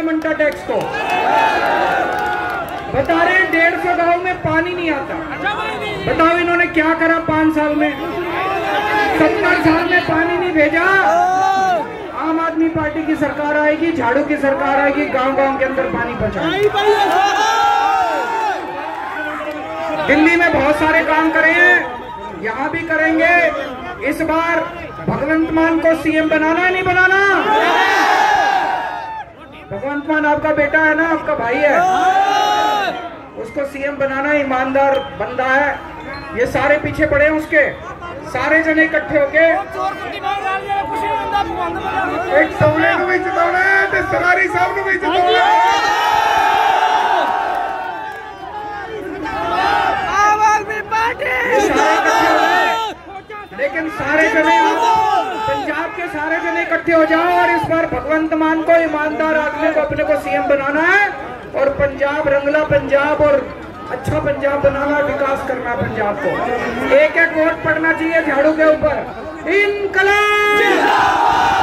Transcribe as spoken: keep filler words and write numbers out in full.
Mantha tax को। बता रहे हैं डेढ़ सौ गाँव में पानी नहीं आता। बताओ इन्होंने क्या करा पांच साल में? सत्तर साल में पानी नहीं भेजा। आम आदमी पार्टी की सरकार आएगी, झाड़ू की सरकार आएगी, गांव गांव के अंदर पानी पहुंचाएगी। दिल्ली में बहुत सारे काम करे हैं, यहाँ भी करेंगे। इस बार भगवंत मान को सीएम बनाना है, नहीं बनाना? भगवंत मान आपका बेटा है ना, आपका भाई है, उसको सीएम बनाना। ईमानदार बंदा है, ये सारे पीछे पड़े हैं उसके, सारे जने इकट्ठे होके एक सोने को भी जिताना है, तो सरारी साहब को भी जिताना है। लेकिन सारे जने पंजाब के सारे जने इकट्ठे हो जाओ और इस बार भगवंत मान को, ईमानदार आदमी को अपने को सीएम बनाना है और पंजाब रंगला पंजाब और अच्छा पंजाब बनाना, विकास करना पंजाब को। एक एक वोट पड़ना चाहिए झाड़ू के ऊपर। इनकलाब।